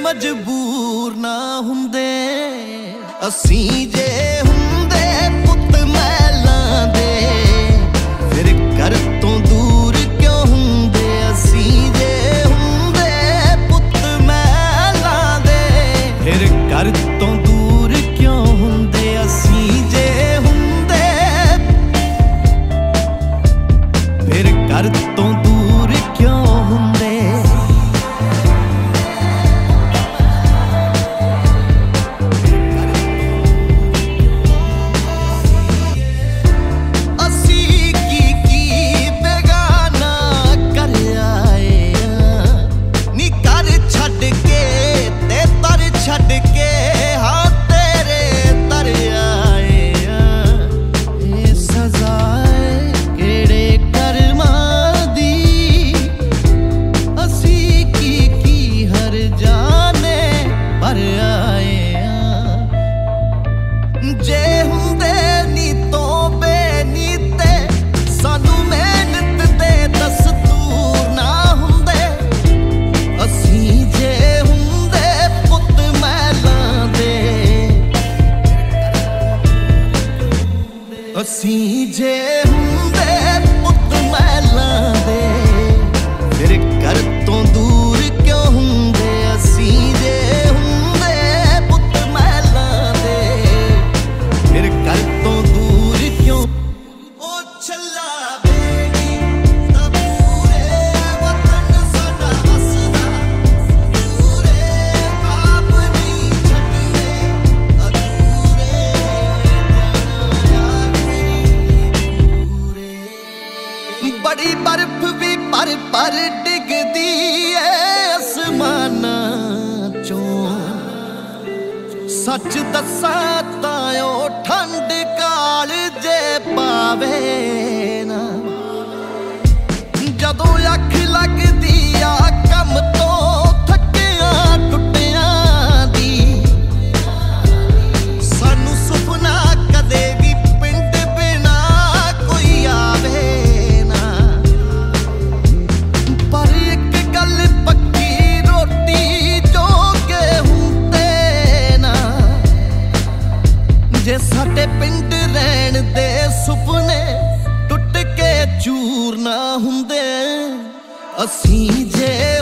मजबूर ना हुंदे असीं जे हुंदे पुत महलां दे फिर घर तो दूर क्यों हुंदे असीं जे हुंदे पुत महलां दे फिर घर तो दूर क्यों हुंदे असीं जे हुंदे फिर घर तो दूर क्यों हुंदे असीं जे हुंदे पुत महलां दे फिर घर तो दूर क्यों हुंदे असीं जे हुंदे पुत महलां दे फिर घर तो दूर क्यों ओ छल्ला बेड़ी दा पूरे वतन साडा हसदा पूरे आप नहीं छड्डे अधूरे बड़ी बर्फ भी पर डिगदी है आसमानां चों सच दसां तां ओ ठंड काल जे पावे ना जदों अख लगदी आ कम तो थकिया टुटिया दी सानू सुपना कदे भी पिंड बिना कोई आवे जे साडे पिंड रहन दे सुपने टुट के चूर ना हुंदे असीं जे